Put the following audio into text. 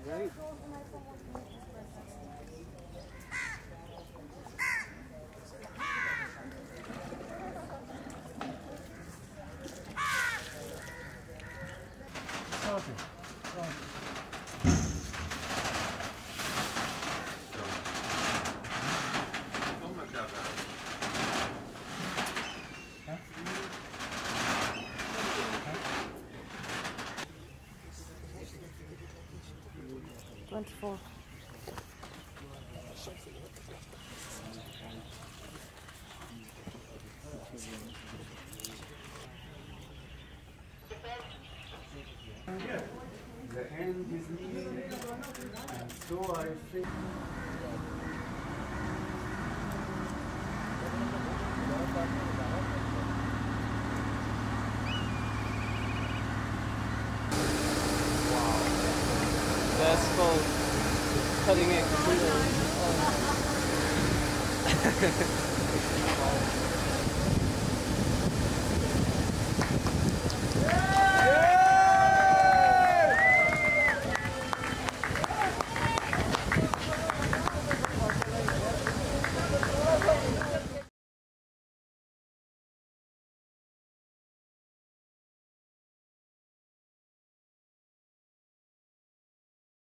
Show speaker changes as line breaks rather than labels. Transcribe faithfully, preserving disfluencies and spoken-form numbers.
Right? Okay.
Twenty-four.
The end is near, and so I think.
That's called cutting it clear.